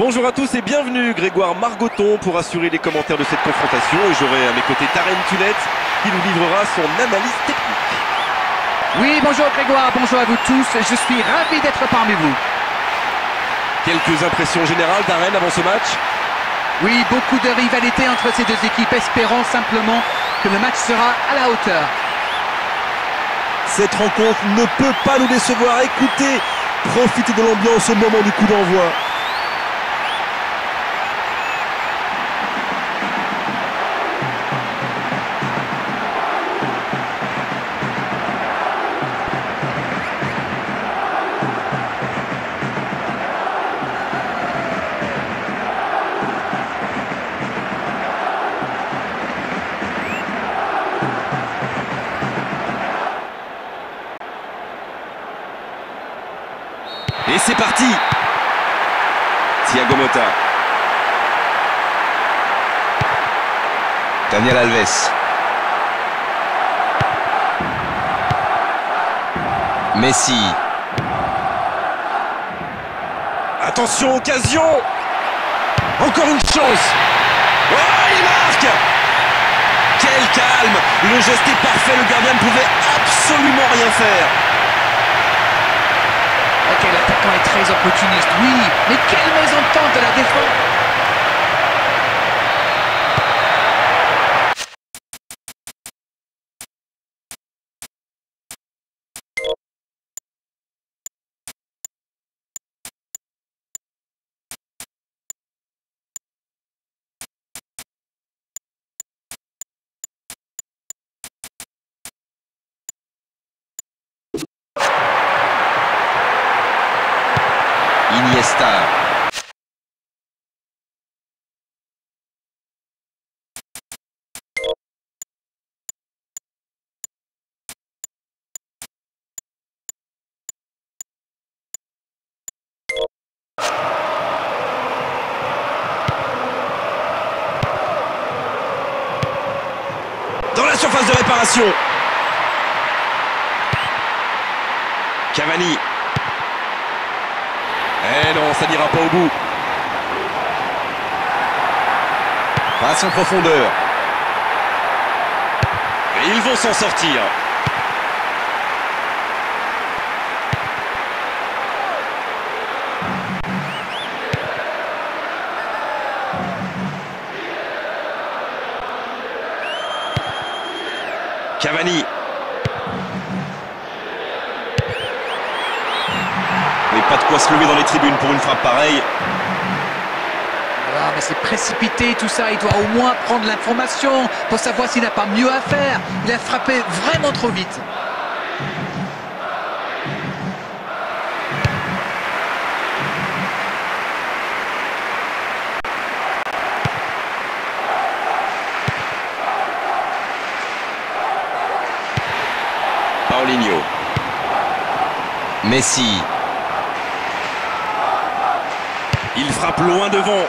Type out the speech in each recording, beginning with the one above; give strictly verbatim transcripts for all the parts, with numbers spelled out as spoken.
Bonjour à tous et bienvenue, Grégoire Margoton pour assurer les commentaires de cette confrontation, et j'aurai à mes côtés Darren Tulette qui nous livrera son analyse technique. Oui, bonjour Grégoire, bonjour à vous tous, je suis ravi d'être parmi vous. Quelques impressions générales, Darren, avant ce match? Oui, beaucoup de rivalité entre ces deux équipes, espérons simplement que le match sera à la hauteur. Cette rencontre ne peut pas nous décevoir. Écoutez, profitez de l'ambiance au moment du coup d'envoi. Et c'est parti. Thiago Motta. Daniel Alves. Messi. Attention, occasion. Encore une chance. Oh, il marque. Quel calme. Le geste est parfait, le gardien ne pouvait absolument rien faire. Ok, l'attaquant est très opportuniste, oui, mais quelle mésentente de la défense. Iniesta. Dans la surface de réparation. Cavani. Eh non, ça n'ira pas au bout. Passe en profondeur. Et ils vont s'en sortir. Cavani. Mais pas de quoi se lever dans les tribunes pour une frappe pareille. Ah, mais c'est précipité tout ça, il doit au moins prendre l'information pour savoir s'il n'a pas mieux à faire. Il a frappé vraiment trop vite. Paulinho. Messi. Il frappe loin devant.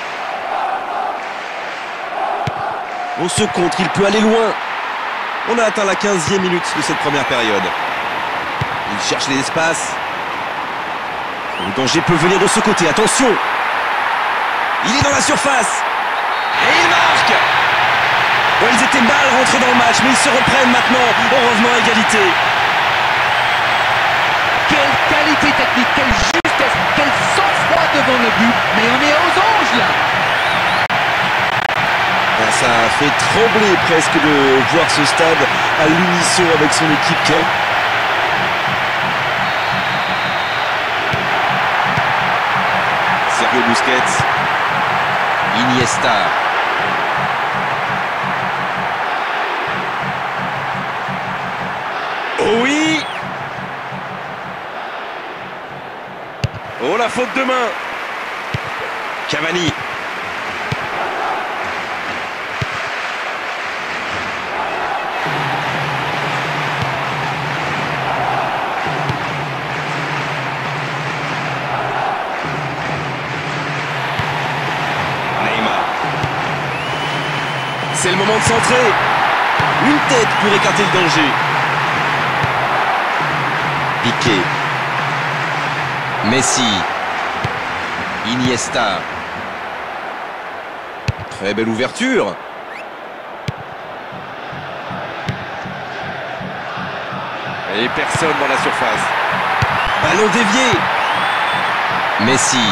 On se contre, il peut aller loin. On a atteint la quinzième minute de cette première période. Il cherche les espaces. Le danger peut venir de ce côté, attention. Il est dans la surface. Et il marque. Bon, ils étaient mal rentrés dans le match, mais ils se reprennent maintenant en revenant à égalité. Quelle qualité technique, quelle justesse, quel sang-froid devant le but. Mais on est aux anges là. Ça fait trembler presque de voir ce stade à l'unisson avec son équipe. Sergio Busquets. Iniesta. Oh oui. Oh, la faute de main. Cavani. Neymar. C'est le moment de centrer. Une tête pour écarter le danger. Piqué. Messi. Iniesta. Très belle ouverture. Et personne dans la surface. Ballon dévié. Messi.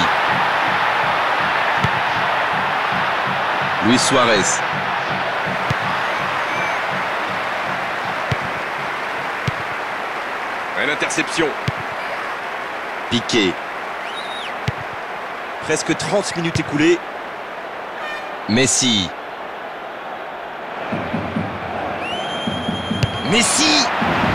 Luis Suarez. Et l'interception. Piqué. Presque trente minutes écoulées. Messi. Messi.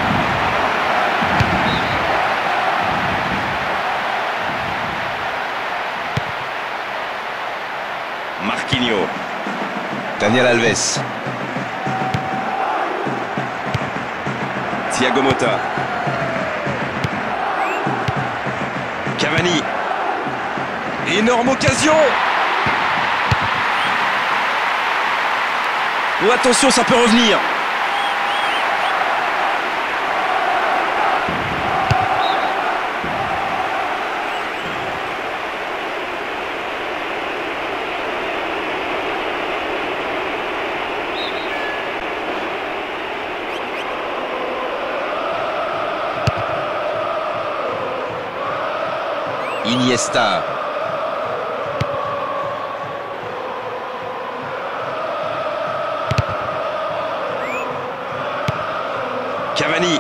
Marquinhos. Daniel Alves. Thiago Motta. Cavani. Énorme occasion. Oh, attention, ça peut revenir. Iniesta. Cavani.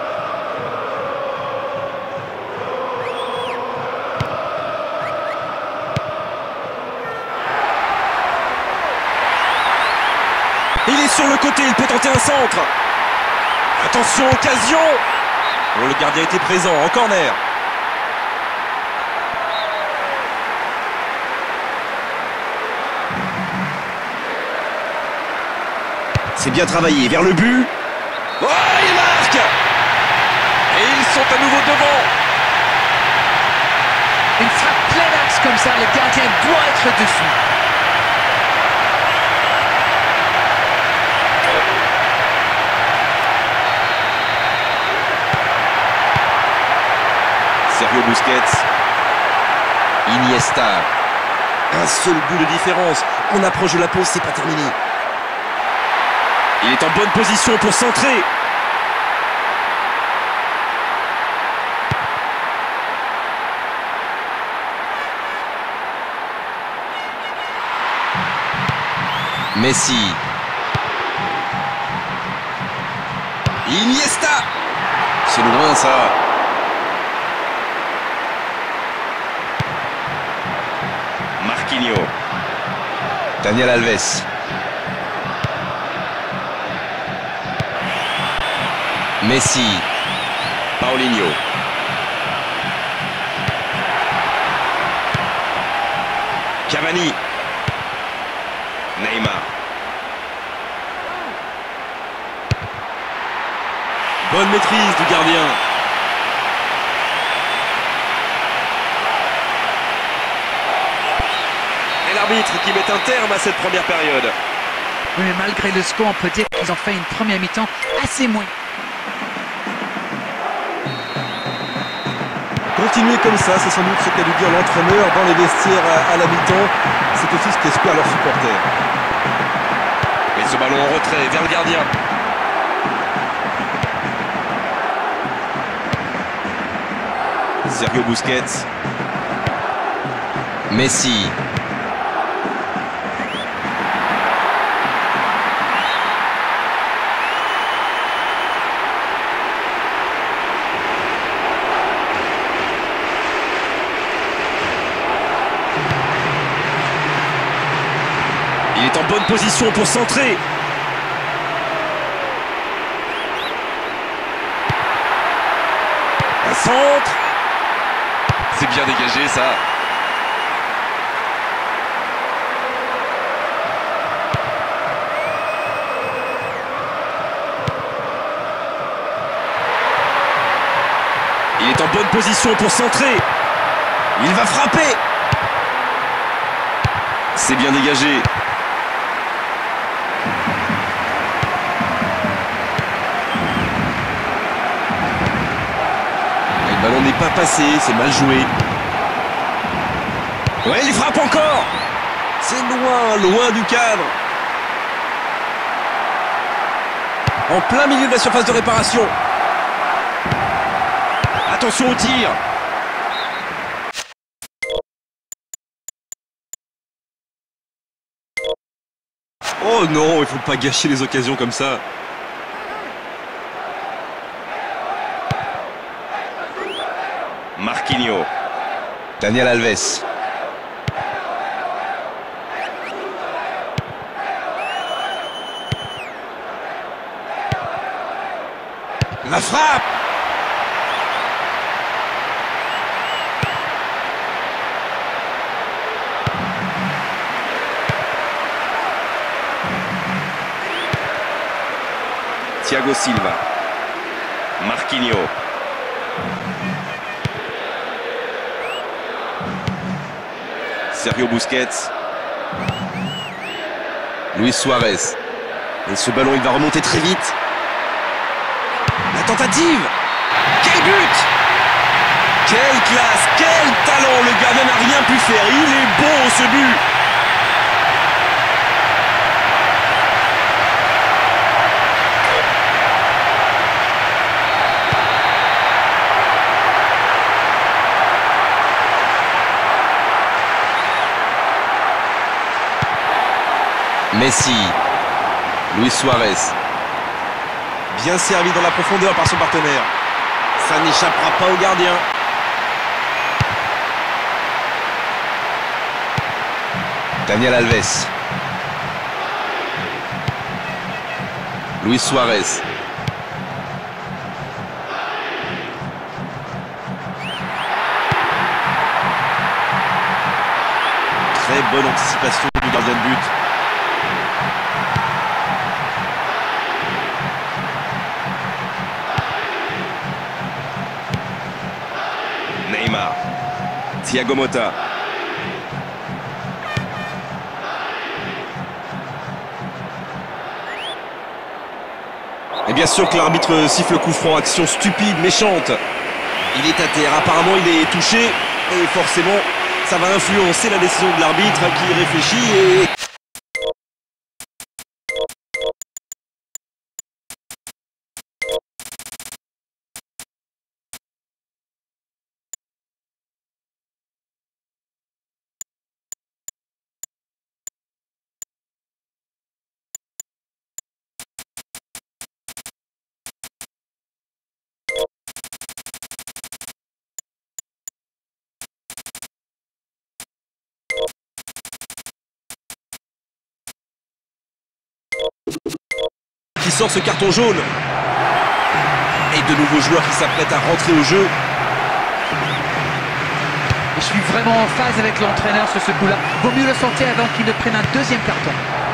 Il est sur le côté, il peut tenter un centre. Attention, occasion. Oh, le gardien était présent, en corner. C'est bien travaillé, vers le but. Oh, il marque. Et ils sont à nouveau devant. Une frappe plein axe comme ça, le gardien doit être dessus. Sergio Busquets. Iniesta. Un seul but de différence. On approche de la pause, c'est pas terminé. Il est en bonne position pour centrer. Messi. Iniesta. C'est loin ça. Marquinhos. Daniel Alves. Messi. Paulinho. Cavani. Neymar. Bonne maîtrise du gardien. Et l'arbitre qui met un terme à cette première période. Oui, mais malgré le score, on peut dire qu'ils ont fait une première mi-temps assez moyenne. Continuer comme ça, c'est sans doute ce qu'a dû dire l'entraîneur dans les vestiaires à, à la mi-temps. C'est aussi ce qu'espèrent leurs supporters. Et ce ballon en retrait vers le gardien. Sergio Busquets. Messi. Il est en bonne position pour centrer. Un centre. C'est bien dégagé ça. Il est en bonne position pour centrer. Il va frapper. C'est bien dégagé. Le ballon n'est pas passé, c'est mal joué. Ouais, il frappe encore. C'est loin, loin du cadre. En plein milieu de la surface de réparation. Attention au tir. Oh non, il faut pas gâcher les occasions comme ça. Marquinhos. Daniel Alves. La frappe. Thiago Silva. Marquinhos. Sergio Busquets. Luis Suarez. Et ce ballon, il va remonter très vite. La tentative. Quel but! Quelle classe, quel talent! Le gardien n'a rien pu faire. Il est beau ce but! Messi. Luis Suarez. Bien servi dans la profondeur par son partenaire. Ça n'échappera pas au gardien. Daniel Alves. Luis Suarez. Très bonne anticipation du gardien de but. Neymar. Thiago Motta. Et bien sûr que l'arbitre siffle coup franc, action stupide, méchante. Il est à terre, apparemment il est touché. Et forcément, ça va influencer la décision de l'arbitre qui réfléchit et... qui sort ce carton jaune. Et de nouveaux joueurs qui s'apprêtent à rentrer au jeu. Je suis vraiment en phase avec l'entraîneur sur ce coup-là. Vaut mieux le sortir avant qu'il ne prenne un deuxième carton.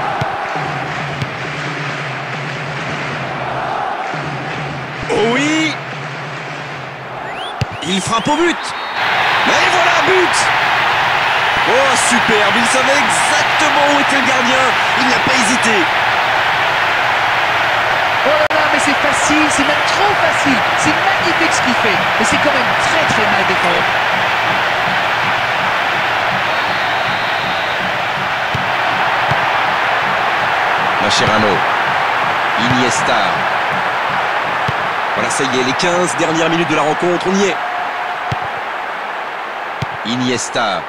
Oh oui! Il frappe au but. Et voilà, but! Oh, superbe! Il savait exactement où était le gardien. Il n'a pas hésité. Oh là là, mais c'est facile, c'est même trop facile. C'est magnifique ce qu'il fait. Mais c'est quand même très très mal défendu. Mascherano. Iniesta. Voilà, ça y est, les quinze dernières minutes de la rencontre, on y est. Iniesta.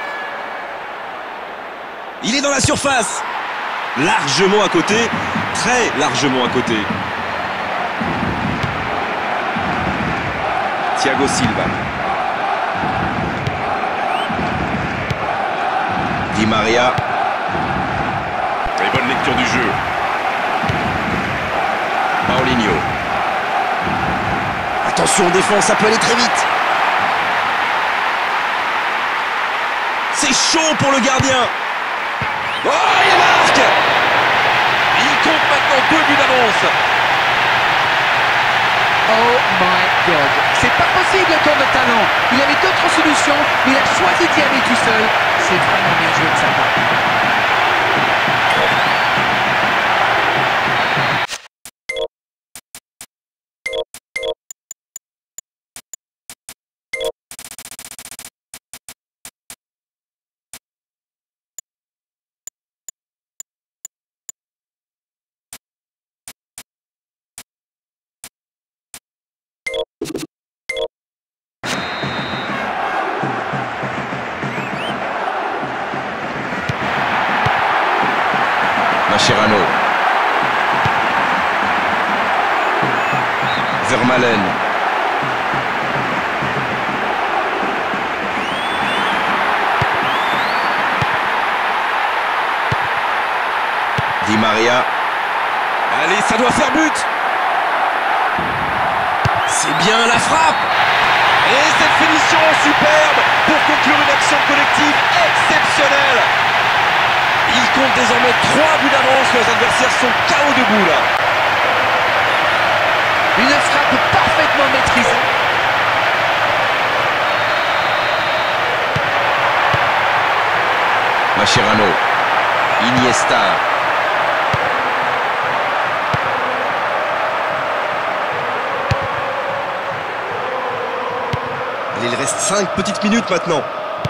Il est dans la surface. Largement à côté. Très largement à côté. Thiago Silva. Di Maria. Très bonne lecture du jeu. Paulinho. Attention en défense, ça peut aller très vite. C'est chaud pour le gardien. Oh, il marque. Il compte maintenant deux buts d'avance. Oh my God. C'est pas possible autant de talent. Il avait d'autres solutions, mais il a choisi d'y aller tout seul. C'est vraiment bien joué de sa part. Mascherano. Vermaelen. Di Maria. Allez, ça doit faire but. C'est bien la frappe. Et cette finition superbe pour conclure une action collective exceptionnelle. Il compte désormais trois buts d'avance. Leurs adversaires sont K O debout là. Une frappe parfaitement maîtrisée. Mascherano. Iniesta. Allez, il reste cinq petites minutes maintenant.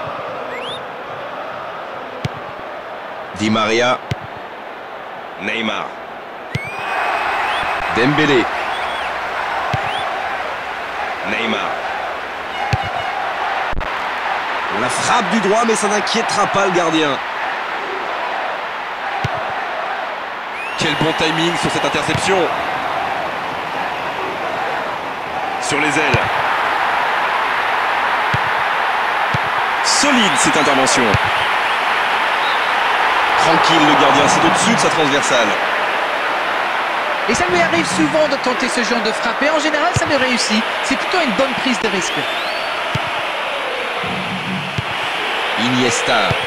Di Maria. Neymar. Dembélé. Neymar. La frappe du droit, mais ça n'inquiétera pas le gardien. Quel bon timing sur cette interception. Sur les ailes. Solide cette intervention. Tranquille le gardien, c'est au-dessus de sa transversale. Et ça lui arrive souvent de tenter ce genre de frappe. Et en général, ça lui réussit. C'est plutôt une bonne prise de risque. Iniesta.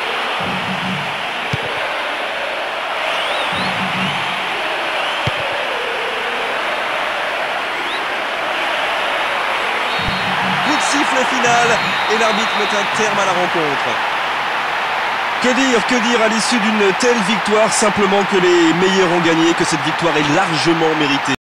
Coup de sifflet final et l'arbitre met un terme à la rencontre. Que dire, que dire à l'issue d'une telle victoire? Simplement que les meilleurs ont gagné, que cette victoire est largement méritée.